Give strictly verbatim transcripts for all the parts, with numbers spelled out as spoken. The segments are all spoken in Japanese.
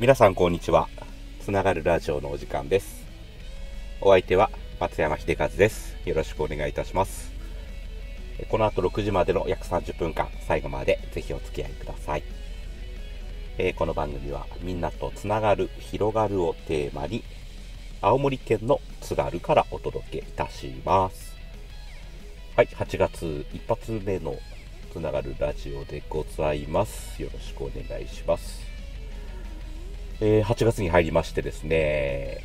皆さんこんにちは。つながるラジオのお時間です。お相手は松山秀和です。よろしくお願いいたします。この後ろくじまでの約さんじゅっぷんかん、最後までぜひお付き合いください。えー、この番組はみんなとつながる、広がるをテーマに、青森県の津軽からお届けいたします。はい、はちがつ一発目のつながるラジオでございます。よろしくお願いします。えー、はちがつに入りましてですね、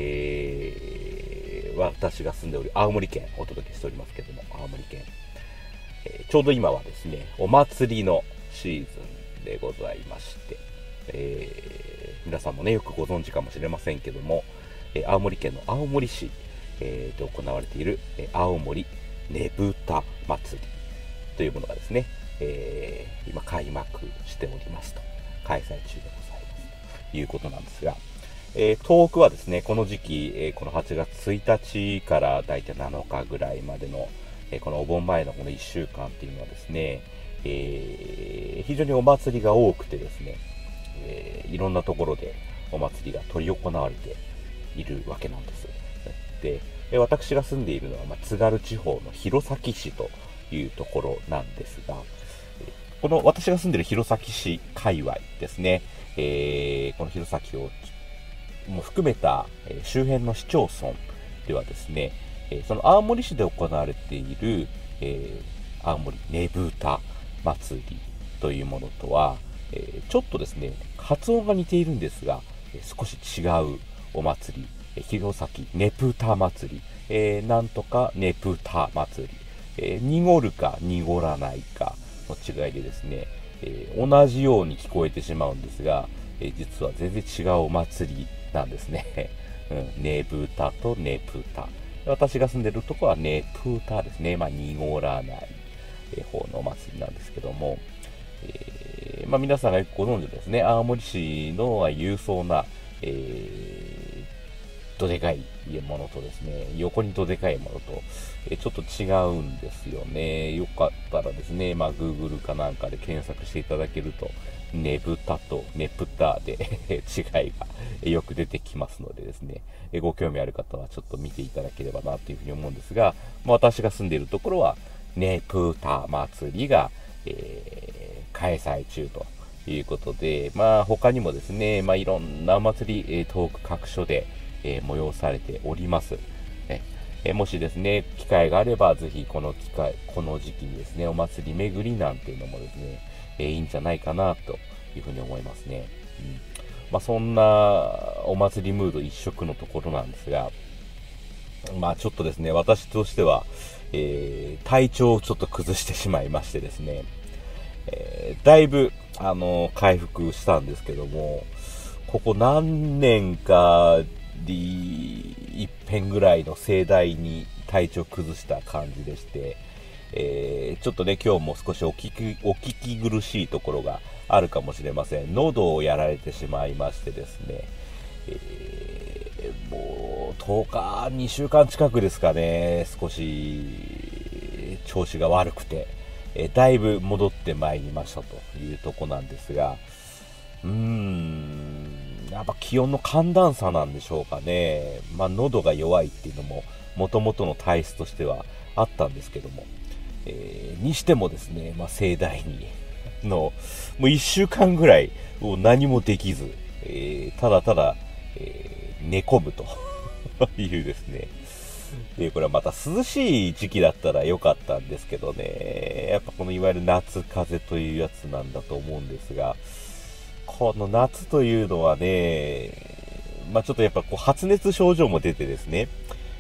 えー、私が住んでおり青森県お届けしておりますけども、青森県、えー、ちょうど今はですね、お祭りのシーズンでございまして、えー、皆さんもねよくご存知かもしれませんけども、えー、青森県の青森市、えー、で行われている、えー、青森ねぶた祭りというものがですね、えー、今開幕しておりますと、開催中でございますということなんですが、えー、東北はですね、この時期、えー、このはちがつついたちからだいたいなのかぐらいまでの、えー、このお盆前のこのいっしゅうかんっていうのはですね、えー、非常にお祭りが多くてですね、えー、いろんなところでお祭りが執り行われているわけなんです。で、私が住んでいるのは、まあ、津軽地方の弘前市というところなんですが、この私が住んでいる弘前市界隈ですね、えー、この弘前をも含めた、えー、周辺の市町村ではですね、えー、その青森市で行われている、えー、青森ねぶた祭りというものとは、えー、ちょっとですね発音が似ているんですが、えー、少し違うお祭り、えー、弘前ねぷた祭り、えー、なんとかねぷた祭り、えー、濁るか濁らないかの違いでですね、えー、同じように聞こえてしまうんですが、えー、実は全然違うお祭りなんですね。うん、ねぶたとねぷた。私が住んでるとこはねぷたですね。まあ、濁らない、えー、方のお祭りなんですけども、えー、まあ、皆さんがよくご存知ですね、青森市の勇壮な、えー、どでかいものとですね、横にどでかいものと、えー、ちょっと違うんですよね。よかったらですね、まあ、Google かなんかで検索していただけると、ねぶたとねぷたで違いがよく出てきますのでですね、ご興味ある方はちょっと見ていただければなというふうに思うんですが、まあ、私が住んでいるところはねぷた祭りが、えー、開催中ということで、まあ他にもですね、まあいろんなお祭り、東北各所で、えー、催されております。えー、もしですね、機会があればぜひこの機会、この時期にですね、お祭り巡りなんていうのもですね、えー、いいんじゃないかなというふうに思いますね。うん、まあ、そんなお祭りムード一色のところなんですが、まあちょっとですね、私としては、えー、体調をちょっと崩してしまいましてですね、えー、だいぶ、あのー、回復したんですけども、ここ何年かに一遍ぐらいの盛大に体調崩した感じでして、えー、ちょっとね、今日も少しお聞き、お聞き苦しいところがあるかもしれません。喉をやられてしまいましてですね、えー、もうとおか、にしゅうかん近くですかね、少し調子が悪くて、えー、だいぶ戻ってまいりましたというとこなんですが、うーん、やっぱ気温の寒暖差なんでしょうかね。まあ、喉が弱いっていうのも、元々の体質としてはあったんですけども、えー、にしてもですね、まあ、盛大にの、もういっしゅうかんぐらいもう何もできず、えー、ただただ、えー、寝込むというですね、で、これはまた涼しい時期だったら良かったんですけどね、やっぱこのいわゆる夏風邪というやつなんだと思うんですが、この夏というのはね、まあ、ちょっとやっぱこう発熱症状も出てですね、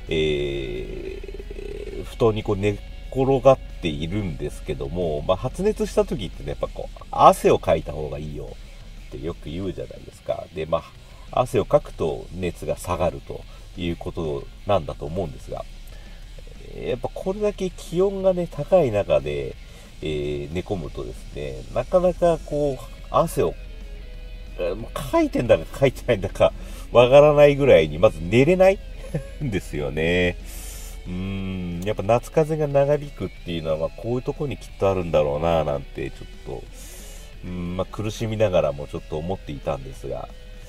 えー、布団にこう寝転がっているんですけども、まあ、発熱した時ってね、やっぱこう汗をかいた方がいいよってよく言うじゃないですか。で、まあ、汗をかくと熱が下がるということなんだと思うんですが、やっぱこれだけ気温がね、高い中で、えー、寝込むとですね、なかなかこう、汗を、かいてんだかかいてないんだかわからないぐらいに、まず寝れないんですよね。うーん、やっぱ夏風邪が長引くっていうのは、まあ、こういうところにきっとあるんだろうな、なんて、ちょっと、うん、まあ、苦しみながらもちょっと思っていたんですが、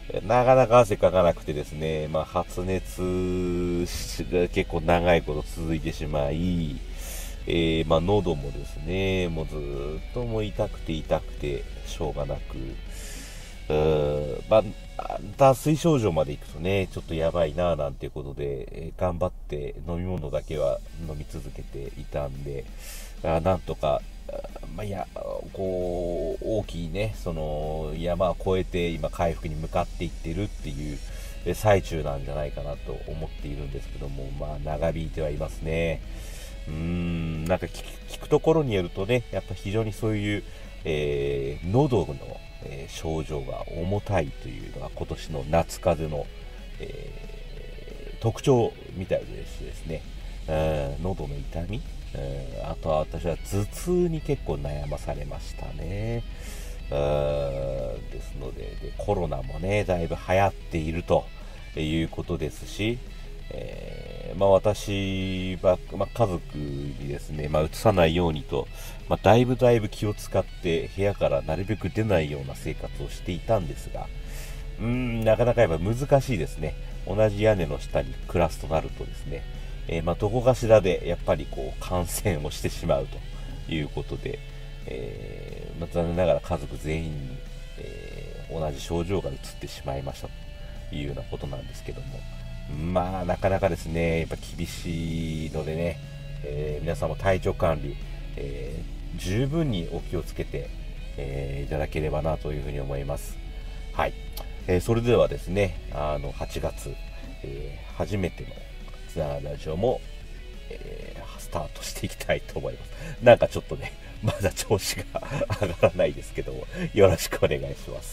なかなか汗かかなくてですね、まあ、発熱が結構長いこと続いてしまい、えー、まあ、喉もですね、もうずっともう痛くて痛くてしょうがなく、うーん、まあ、脱水症状までいくとね、ちょっとやばいなぁなんていうことで、えー頑張って飲み物だけは飲み続けていたんで、あなんとか、あまあ、いや、こう、大きいね、その山を越えて今回復に向かっていってるっていうえ最中なんじゃないかなと思っているんですけども、まあ長引いてはいますね。うーん、なんか聞く聞くところによるとね、やっぱ非常にそういう、えー喉の、えー症状が重たいというのが今年の夏風邪の、えー特徴みたいでしてですね、うん喉の痛み、うんあとは私は頭痛に結構悩まされましたね。うんですので、でコロナもね、だいぶ流行っているということですし、えーまあ、私は、まあ、家族にですね、まあ、移さないようにと、まあ、だいぶだいぶ気を使って部屋からなるべく出ないような生活をしていたんですが、うーん、なかなかやっぱ難しいですね。同じ屋根の下に暮らすとなるとですね、えーまあ、どこかしらでやっぱりこう感染をしてしまうということで、えーまあ、残念ながら家族全員に、えー同じ症状が移ってしまいましたというようなことなんですけども、まあなかなかですね、やっぱ厳しいのでね、えー皆さんも体調管理、えー十分にお気をつけて、えーいただければなというふうに思います。はい。えーそれではですね、あのはちがつ、えー初めてのつながるラジオも、えースタートしていきたいと思います。なんかちょっとね、まだ調子が上がらないですけども、よろしくお願いします。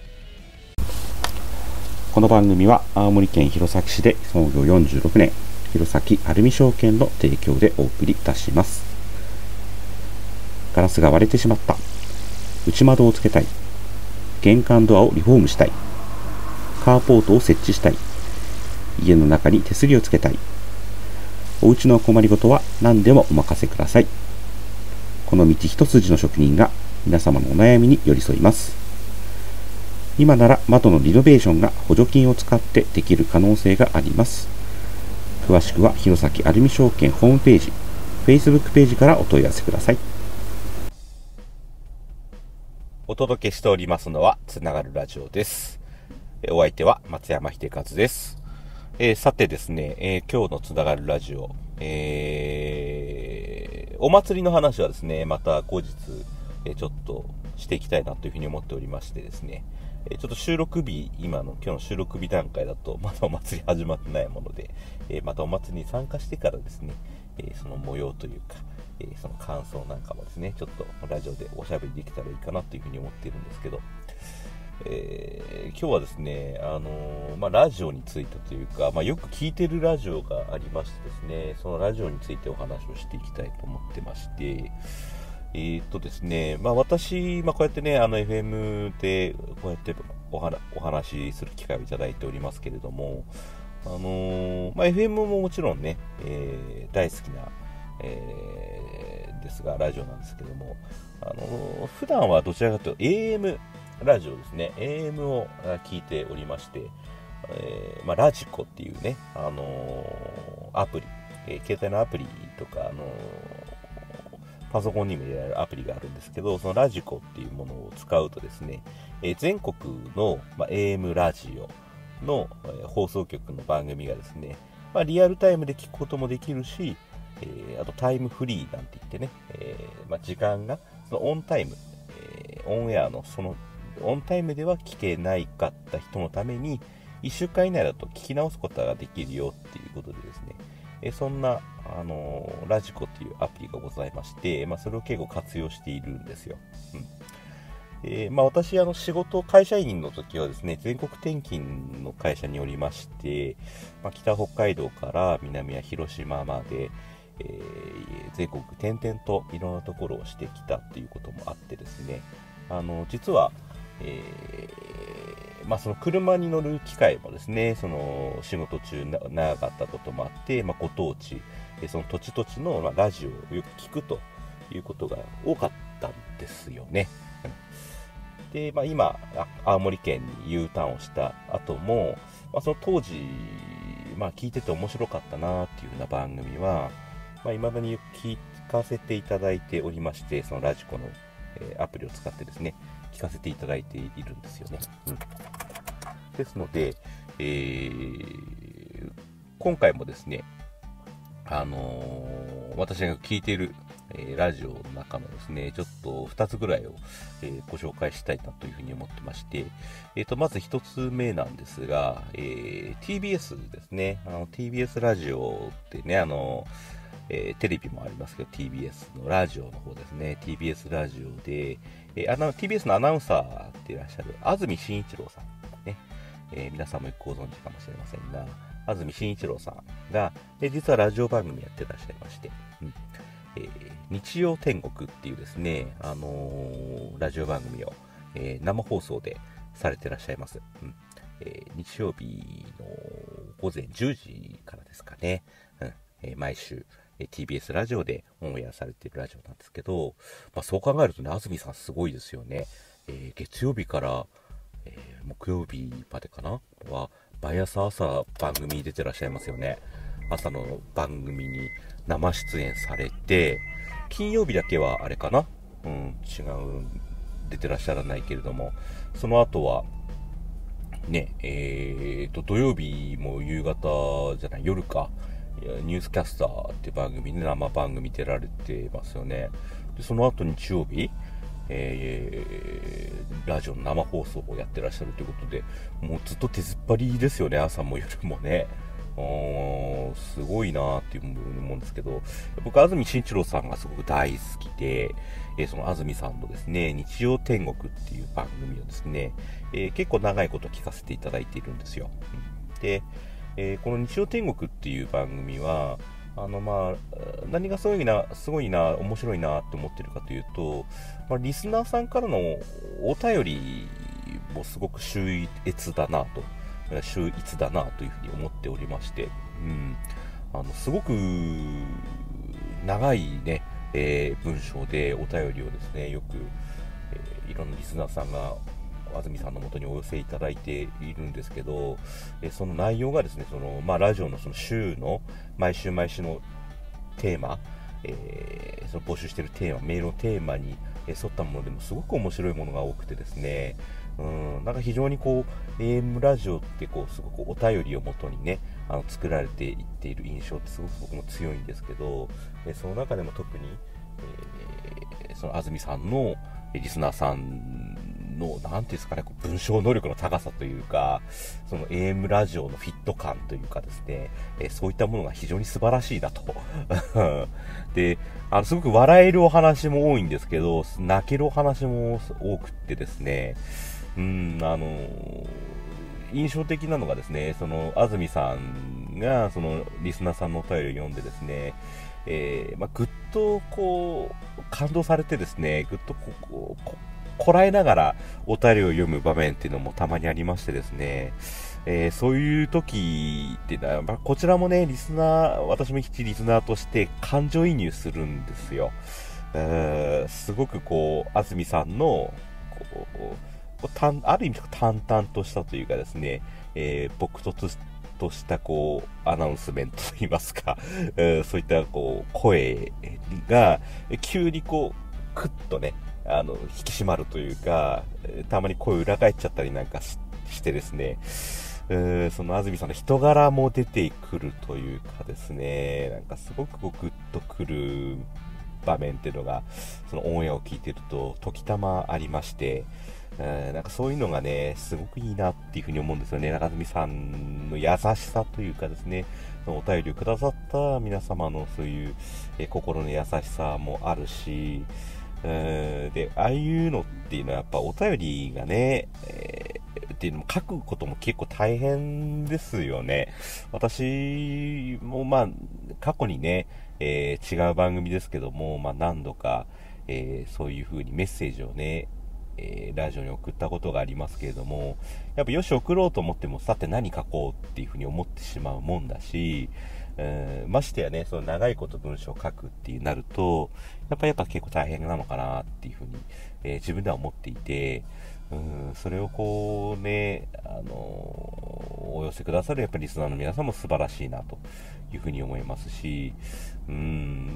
この番組は青森県弘前市で創業よんじゅうろくねん、弘前アルミ証券の提供でお送りいたします。ガラスが割れてしまった、内窓をつけたい、玄関ドアをリフォームしたい、カーポートを設置したい、家の中に手すりをつけたい、お家の困りごとは何でもお任せください。この道一筋の職人が皆様のお悩みに寄り添います。今なら窓のリノベーションが補助金を使ってできる可能性があります。詳しくは弘前アルミ証券ホームページ、Facebook ページからお問い合わせください。 お届けしておりますのはつながるラジオです。お相手は松山秀和です。えー、さてですね、えー、今日のつながるラジオ、えー、お祭りの話はですね、また後日、えー、ちょっとしていきたいなというふうに思っておりましてですね、えー、ちょっと収録日、今の今日の収録日段階だとまだお祭り始まってないもので、えー、またお祭りに参加してからですね、えー、その模様というか、えー、その感想なんかもですね、ちょっとラジオでおしゃべりできたらいいかなというふうに思っているんですけど、えー、今日はですね、あのーまあ、ラジオについてというか、まあ、よく聞いてるラジオがありましてですね、そのラジオについてお話をしていきたいと思ってまして、えー、っとですね、まあ、私、まあ、こうやってね、あの エフエム でこうやってお話お話しする機会をいただいておりますけれども、あのーまあ、エフエム ももちろんね、えー、大好きな、えー、ですが、ラジオなんですけども、あのー、普段はどちらかというと エーエムラジオですね、エーエム を聞いておりまして、えーまあ、ラジコっていうね、あのーアプリ、えー携帯のアプリとか、あのーパソコンにも入れられるアプリがあるんですけど、そのラジコっていうものを使うとですね、えー全国の、まあ、エーエム ラジオの、えー放送局の番組がですね、まあ、リアルタイムで聞くこともできるし、えーあとタイムフリーなんて言ってね、えーまあ、時間がそのオンタイム、えーオンエアのそのオンタイムでは聞けないかった人のためにいっしゅうかん以内だと聞き直すことができるよっていうことでですね、えそんな、あのーラジコっていうアプリがございまして、まあ、それを結構活用しているんですよ。うんえーまあ、私、あの仕事、会社員の時はですね、全国転勤の会社におりまして、まあ、北北海道から南は広島まで、えー全国転々といろんなところをしてきたっていうこともあってですね、あの実は、えーまあ、その車に乗る機会もですね、その仕事中な長かったこともあって、まあ、ご当地、その土地土地のまあラジオをよく聞くということが多かったんですよね。 で、まあ、今青森県に U ターンをした後も、まあ、その当時、まあ、聞いてて面白かったなっていうような番組は、まあ、未だに聞かせていただいておりまして、そのラジコの、えー、アプリを使ってですね、聞かせていただいているんですよね。うん、ですので、えー、今回もですね、あのー、私が聞いている、えー、ラジオの中のですね、ちょっとふたつぐらいを、えー、ご紹介したいなというふうに思ってまして、えーと、まずひとつめなんですが、えー、ティービーエス ですね。あの ティービーエス ラジオってね、あのえー、テレビもありますけど ティービーエス のラジオの方ですね。ティービーエス ラジオで、えー、あの ティービーエス のアナウンサーっていらっしゃる安住紳一郎さんね、えー、皆さんもよくご存知かもしれませんが、安住紳一郎さんが、えー、実はラジオ番組やってらっしゃいまして、うんえー、日曜天国っていうですね、あのー、ラジオ番組を、えー、生放送でされてらっしゃいます。うんえー、日曜日のごぜんじゅうじからですかね、うんえー、毎週ティービーエス ラジオでオンエアされているラジオなんですけど、まあ、そう考えるとね、安住さんすごいですよね。えー、月曜日から、えー、木曜日までかなは、毎朝朝番組に出てらっしゃいますよね。朝の番組に生出演されて、金曜日だけはあれかなうん、違う、出てらっしゃらないけれども、その後は、ね、えーと、土曜日も夕方じゃない、夜か、ニュースキャスターって番組で生番組出られてますよね。でその後日曜日、えー、ラジオの生放送をやってらっしゃるということで、もうずっと手突っ張りですよね、朝も夜もね。すごいなーっていうふうに思うんですけど、僕安住紳一郎さんがすごく大好きで、えー、その安住さんのですね、日曜天国っていう番組をですね、えー、結構長いこと聞かせていただいているんですよ。でえー、この日曜天国っていう番組は、あのまあ、何がすごいな、すごいな、面白いなって思ってるかというと、まあ、リスナーさんからのお便りもすごく秀逸だなと、秀逸だなというふうに思っておりまして、うん、あのすごく長いね、えー、文章でお便りをですね、よく、えー、いろんなリスナーさんが安住さんの元にお寄せいただいているんですけど、えその内容がですね、そのまあ、ラジオのその週の毎週毎週のテーマ、えー、その募集しているテーマ、メールのテーマに沿ったものでもすごく面白いものが多くてですね、うんなんか非常にこう エーエム ラジオってこうすごくお便りをもとにね、あの作られていっている印象ってすごく僕も強いんですけど、えその中でも特に、えー、その安住さんのリスナーさんの、なんていうんですかね、文章能力の高さというか、その エーエム ラジオのフィット感というかですね、えー、そういったものが非常に素晴らしいなと。で、あの、すごく笑えるお話も多いんですけど、泣けるお話も多くってですね、うん、あのー、印象的なのがですね、その、安住さんが、その、リスナーさんのお便りを読んでですね、えー、まあ、ぐっとこう、感動されてですね、ぐっとこう、こうこらえながらお便りを読む場面っていうのもたまにありましてですね、えー、そういう時っていうのは、まあ、こちらもね、リスナー、私も一リスナーとして感情移入するんですよ。えー、すごくこう、安住さんの、こう、ある意味淡々としたというかですね、えー、僕ととしたこうアナウンスメントといいますか、えー、そういったこう声が急にこうクッとね、あの引き締まるというか、たまに声裏返っちゃったりなんか し, してですね、えー、その安住さんの人柄も出てくるというかですね、なんかすごくこうグッとくる場面っていうのがそのオンエアを聞いてると時たまありまして、えー、なんかそういうのがねすごくいいなっていうふうに思うんですよね。中住さんの優しさというかですね、お便りをくださった皆様のそういう、えー、心の優しさもあるし、えー、でああいうのっていうのはやっぱお便りがね、えー、っていうのも書くことも結構大変ですよね。私もまあ過去にね、えー、違う番組ですけども、まあ、何度か、えー、そういう風にメッセージをね、えー、ラジオに送ったことがありますけれども、やっぱよし送ろうと思ってもさて何書こうっていう風に思ってしまうもんだし、えー、ましてやね、その長いこと文章を書くっていうなるとやっぱやっぱ結構大変なのかなっていう風に、えー、自分では思っていて、 うん、それをこうね、あのお寄せくださるやっぱりリスナーの皆さんも素晴らしいなというふうに思いますし、うん、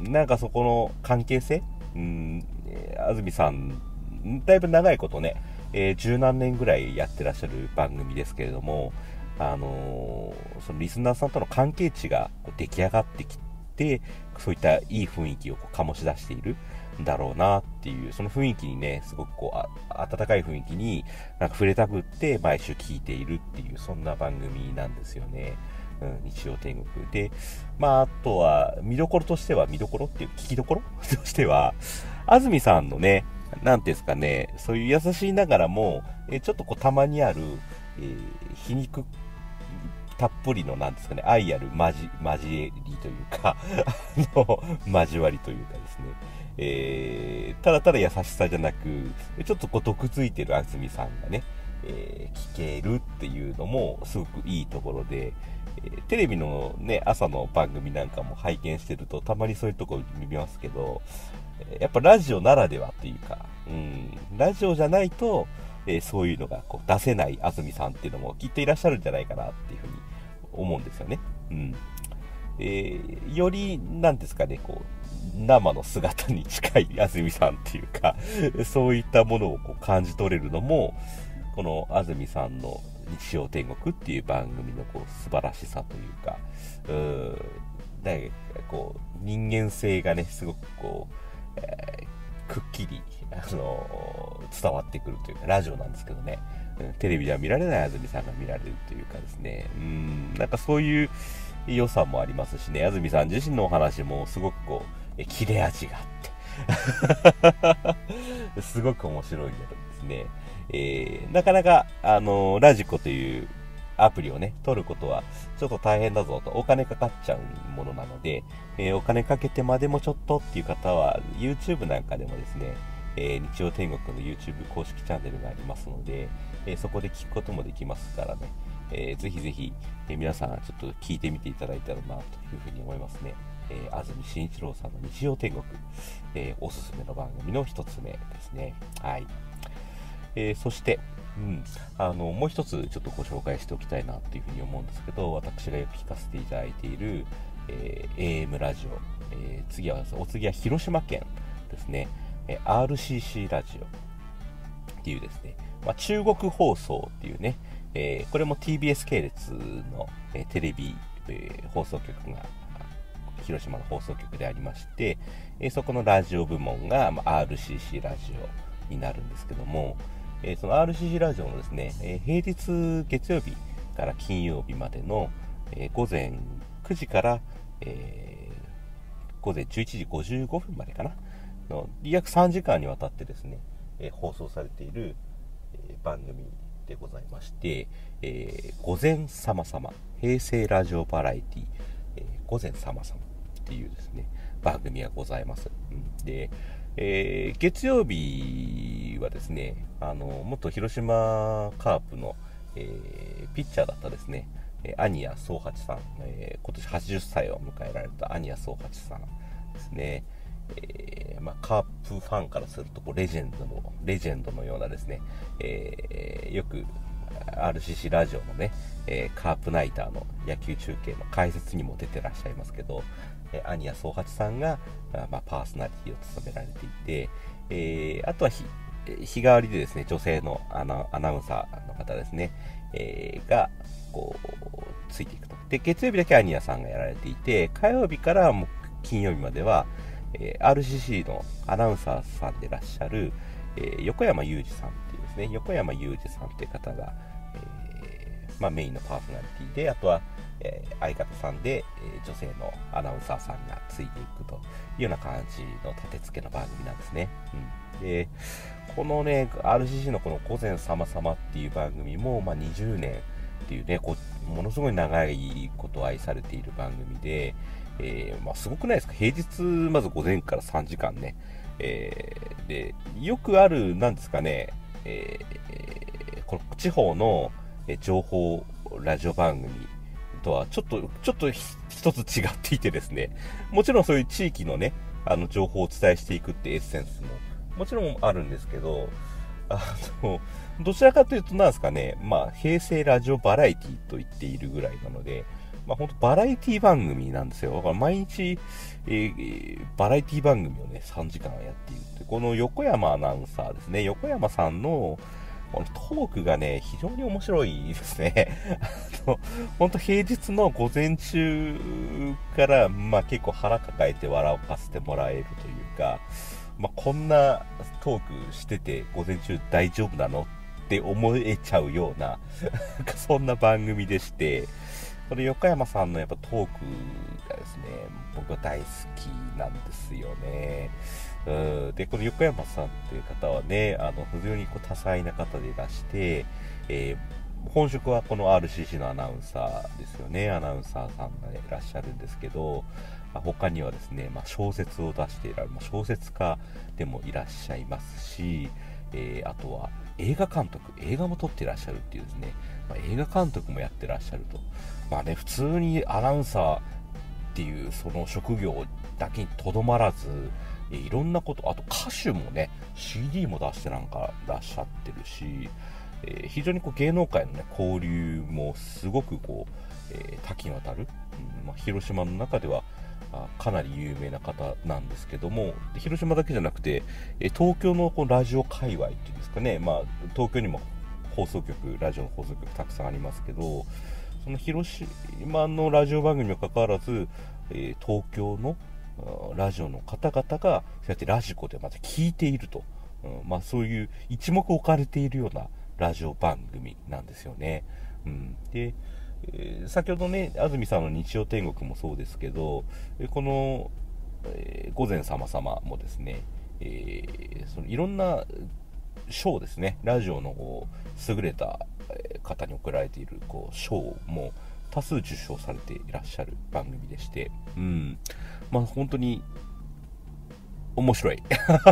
なんかそこの関係性、うん、安住さんだいぶ長いことね、えー、十何年ぐらいやってらっしゃる番組ですけれども、あのー、そのリスナーさんとの関係値がこう出来上がってきて、そういったいい雰囲気をこう醸し出しているんだろうなっていう、その雰囲気にね、すごくこうあ温かい雰囲気になんか触れたくって毎週聞いているっていう、そんな番組なんですよね。うん、日曜天国で、まあ、あとは見どころとしては、見どころっていう聞きどころとしては、安住さんのね、なんていうんですかね、そういう優しいながらも、えちょっとこうたまにある、えー、皮肉たっぷりの、なんですかね、愛ある交交りというか、あの、交わりというかですね、えー、ただただ優しさじゃなく、ちょっとこう毒づいてる安住さんがね、えー、聞けるっていうのもすごくいいところで、えー、テレビのね、朝の番組なんかも拝見してると、たまにそういうとこ見ますけど、やっぱラジオならではというか、うん、ラジオじゃないと、えー、そういうのがこう出せない安住さんっていうのもきっといらっしゃるんじゃないかなっていうふうに思うんですよね。うん。えー、より、なんですかね、こう、生の姿に近い安住さんっていうか、そういったものをこう感じ取れるのも、この安住さんの日曜天国っていう番組のこう素晴らしさというか、うーん、だからこう、人間性がね、すごくこう、えー、くっきり、あのー、伝わってくるというか、ラジオなんですけどね、テレビでは見られない安住さんが見られるというかですね、うん、なんかそういう良さもありますしね、安住さん自身のお話もすごくこう、切れ味があってすごく面白いんですね。えー、なかなか、あのー、ラジコというアプリをね、取ることはちょっと大変だぞと、お金かかっちゃうものなので、えー、お金かけてまでもちょっとっていう方は YouTube なんかでもですね、えー、日曜天国の YouTube 公式チャンネルがありますので、えー、そこで聞くこともできますからね、えー、ぜひぜひ、えー、皆さんちょっと聞いてみていただいたらなというふうに思いますね。えー、安住紳一郎さんの日曜天国、えー、おすすめの番組の一つ目ですね。はい。えー、そして、うん、あのもう一つちょっとご紹介しておきたいなというふうに思うんですけど、私がよく聞かせていただいている、えー、エーエム ラジオ、えー、次はお次は広島県ですね、えー、アールシーシー ラジオっていうですね、まあ、中国放送っていうね、えー、これも ティービーエス 系列の、えー、テレビ、えー、放送局が広島の放送局でありまして、えー、そこのラジオ部門が、まあ、アールシーシー ラジオになるんですけども、えー、その アールシーシー ラジオのですね、えー、平日月曜日から金曜日までの、えー、午前くじから、えー、午前じゅういちじごじゅうごふんまでかなの約さんじかんにわたってですね、えー、放送されている、えー、番組でございまして、えー、午前さまさま平成ラジオバラエティ、えー、午前さまさまっていうですね番組がございます。うん、で、えー、月曜日はですね、あの元広島カープの、えー、ピッチャーだったですね、安仁宗八さん、えー、今年はちじゅっさいを迎えられた安仁宗八さんですね。えーまあ、カープファンからするとこうレジェンドのレジェンドのようなですね、えー、よく アールシーシー ラジオのね、えー、カープナイターの野球中継の解説にも出てらっしゃいますけど、えー、安仁宗八さんが、まあ、パーソナリティを務められていて、えー、あとは日日替わりでですね、女性のアナ、アナウンサーの方ですね、えー、がこうついていくと。で、月曜日だけ安仁さんがやられていて、火曜日からもう金曜日まではえー、アールシーシー のアナウンサーさんでいらっしゃる、えー、横山裕二さんっていうですね、横山裕二さんっていう方が、えーまあ、メインのパーソナリティで、あとは、えー、相方さんで、えー、女性のアナウンサーさんがついていくというような感じの立て付けの番組なんですね。うん、で、このね、アールシーシー のこの午前さまさまっていう番組も、まあ、にじゅうねんっていうね、こうものすごい長いこと愛されている番組で、えーまあ、すごくないですか。平日まず午前からさんじかんね、えー、でよくあるなんですかね、えー、この地方の情報ラジオ番組とはちょっとちょっと一つ違っていてですね、もちろんそういう地域のねあの情報をお伝えしていくってエッセンスももちろんあるんですけど、 あの、どちらかというと、なんですかね、まあ、平成ラジオバラエティと言っているぐらいなので、まあ、本当バラエティ番組なんですよ。だから毎日、えー、バラエティ番組をね、さんじかんやっているって。この横山アナウンサーですね。横山さんの、このトークがね、非常に面白いですね。あの、本当平日の午前中から、まあ結構腹抱えて笑かせてもらえるというか、まあこんなトークしてて午前中大丈夫なのって思えちゃうような、そんな番組でして、この横山さんのやっぱトークがですね、僕は大好きなんですよね。うんで、この横山さんっていう方はね、あの、非常にこう多彩な方でいらして、えー、本職はこの アールシーシー のアナウンサーですよね。アナウンサーさんがいらっしゃるんですけど、他にはですね、まあ、小説を出していられる、まあ、小説家でもいらっしゃいますし、えー、あとは映画監督、映画も撮っていらっしゃるっていうですね、まあ、映画監督もやってらっしゃると。まあね、普通にアナウンサーっていうその職業だけにとどまらず、いろんなこと、あと歌手もね、シーディー も出してなんかいらっしゃってるし、えー、非常にこう芸能界の、ね、交流もすごくこう、えー、多岐にわたる、うんまあ、広島の中ではあかなり有名な方なんですけども、広島だけじゃなくて、えー、東京のこうラジオ界隈っていうんですかね、まあ、東京にも放送局、ラジオの放送局たくさんありますけど、その広島のラジオ番組にもかかわらず、えー、東京のラジオの方々がそうやってラジコでまた聞いていると、うんまあ、そういう一目置かれているようなラジオ番組なんですよね。うん、で、えー、先ほどね、安住さんの日曜天国もそうですけど、この、えー、午前様様もですね、えー、そのいろんな賞ですね、ラジオの優れた方に贈られているこう賞も多数受賞されていらっしゃる番組でして、うん、まあ本当に面白い。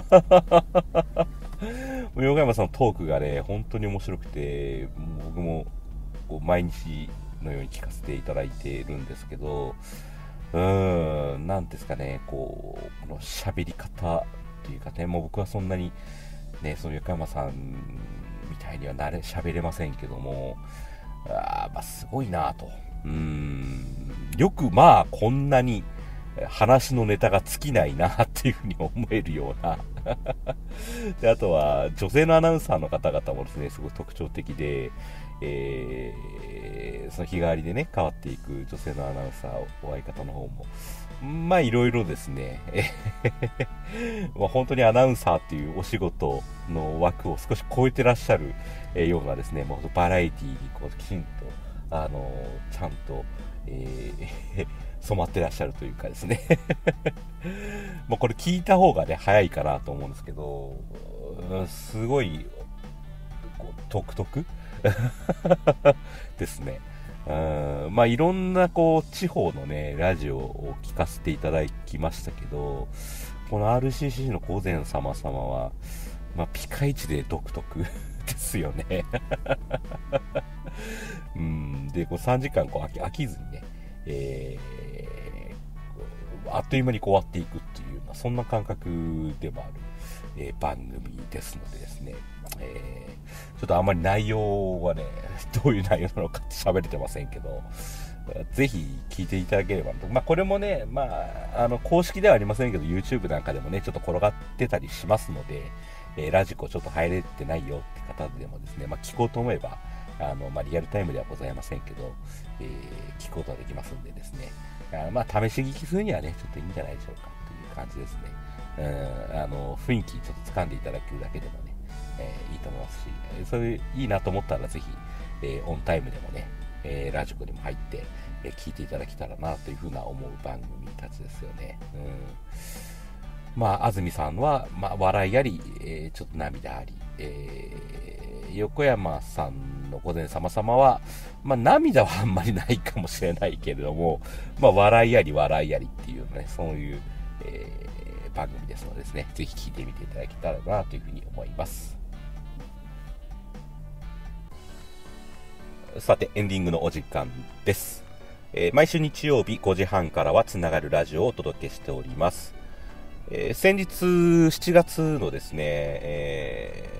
横山さんのトークがね、本当に面白くて、僕もこう毎日のように聞かせていただいているんですけど、うーん、なんですかね、こう、この喋り方っていうかね、もう僕はそんなにね、その横山さんみたいにはなれ、喋れませんけども、あまあ、すごいなと。うーん、よくまあ、こんなに話のネタが尽きないなっていうふうに思えるような。で、あとは、女性のアナウンサーの方々もですね、すごい特徴的で、えー、その日替わりでね、変わっていく女性のアナウンサー、お相方の方も、まあいろいろですね、まあ本当にアナウンサーっていうお仕事の枠を少し超えてらっしゃるようなですね、もうバラエティーにこうきちんと、あのちゃんと、えー、染まってらっしゃるというかですね、もうこれ聞いた方がね、早いかなと思うんですけど、すごい、こう独特ですね。うんまあいろんなこう地方のねラジオを聞かせていただきましたけど、この アールシーシー の午前様様は、まあ、ピカイチで独特ですよね。うんでこうさんじかんこう飽き、飽きずにね、えー、あっという間にこう終わっていくっていうようなそんな感覚でもある、えー、番組ですのでですね、えー、ちょっとあんまり内容はね、どういう内容なのかって喋れてませんけど、ぜひ聞いていただければと。まあこれもね、まあ、あの、公式ではありませんけど、YouTube なんかでもね、ちょっと転がってたりしますので、えー、ラジコちょっと入れてないよって方でもですね、まあ聞こうと思えば、あの、まあリアルタイムではございませんけど、えー、聞くことができますんでですね、あまあ試し聞きするにはね、ちょっといいんじゃないでしょうかという感じですね。うん、あの、雰囲気ちょっと掴んでいただけるだけでもね、えー、いいと思いますし、それいいなと思ったらぜひ、えー、オンタイムでもね、えー、ラジコにも入って、えー、聞いていただけたらなというふうな思う番組たちですよね。うん、まあ安住さんは、まあ、笑いあり、えー、ちょっと涙あり、えー、横山さんの午前様々は、まあ涙はあんまりないかもしれないけれども、まあ笑いあり笑いありっていうね、そういう、えー、番組ですのでですね、ぜひ聞いてみていただけたらなというふうに思います。さて、エンディングのお時間です。えー、毎週日曜日ごじはんからはつながるラジオをお届けしております。えー、先日しちがつのですね、え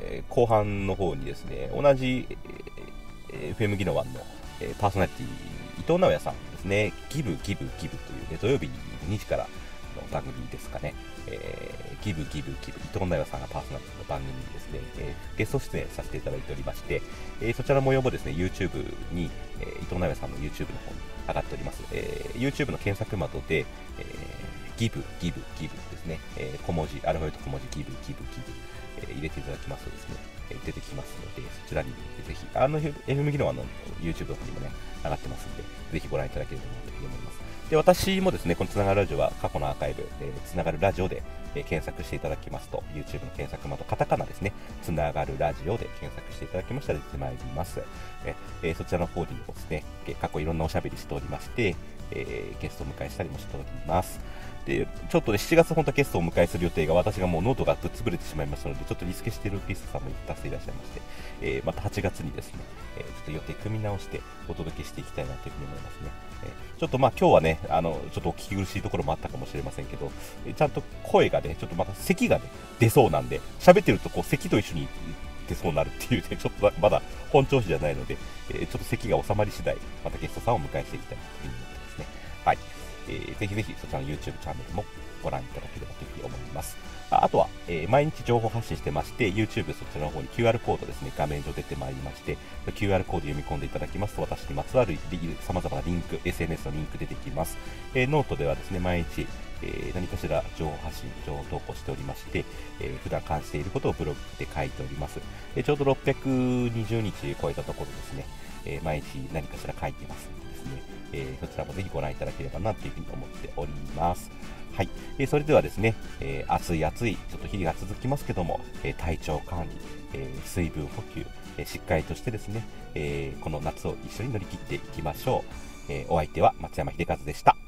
えー、後半の方にですね、同じ、えー、エフエム ギノワンの、えー、パーソナリティ、伊藤直也さんですね、ギブギブギブという、ね、土曜日にじからの番組ですかね、えー、ギブギブギブ、伊藤直也さんがパーソナリティの番組にですね、えー、ゲスト出演させていただいておりまして、えー、そちらの模様もですね、YouTube に、えー、伊藤直也さんの YouTube の方に上がっております。えー、YouTube の検索窓で、えー、ギブギブギブですね、えー、小文字、アルファベット小文字ギブギブギブ、えー、入れていただきますとですね、えー、出てきますので、そちらにぜひ、あの エフエム ギノワの YouTube の方にもね、上がってますので、ぜひご覧いただければなというふうに思います。で、私もですね、このつながるラジオは過去のアーカイブ、えー、つながるラジオで、えー、検索していただきますと、YouTube の検索窓、カタカナですね、つながるラジオで検索していただきましたら出てまいります。えー、そちらの方にもですね、過去いろんなおしゃべりしておりまして、えー、ゲストを迎えしたりもしております。で、ちょっとね、しちがつ本当はゲストをお迎えする予定が、私がもうノートがぶっ潰れてしまいましたので、ちょっとリスケしているピースさんもたくさんいらっしゃいまして、えー、またはちがつにですね、えー、ちょっと予定組み直してお届けしていきたいなというふうに思いますね。えー、ちょっとまあ今日はね、あの、ちょっとお聞き苦しいところもあったかもしれませんけど、えー、ちゃんと声がね、ちょっとまた咳がね、出そうなんで、喋ってるとこう咳と一緒に出そうになるっていうね、ちょっとまだ本調子じゃないので、えー、ちょっと咳が収まり次第、またゲストさんをお迎えしていきたいなというふうに思ってますね。はい。えー、ぜひぜひそちらの YouTube チャンネルもご覧いただければというふうに思います。あ, あとは、えー、毎日情報発信してまして、YouTube そちらの方に キューアール コードですね、画面上出てまいりまして、キューアール コード読み込んでいただきますと、私にまつわる様々なリンク、エスエヌエス のリンク出てきます。えー、ノートではですね、毎日、えー、何かしら情報発信、情報投稿しておりまして、えー、普段感じていることをブログで書いております。えー、ちょうどろっぴゃくにじゅうにち超えたところですね、えー、毎日何かしら書いてますのでですね、えー、そちらもぜひご覧いただければなというふうに思っております。はい、えー、それではですね、えー、暑い暑いちょっと日々が続きますけども、えー、体調管理、えー、水分補給、えー、しっかりとしてですね、えー、この夏を一緒に乗り切っていきましょう。えー、お相手は松山秀和でした。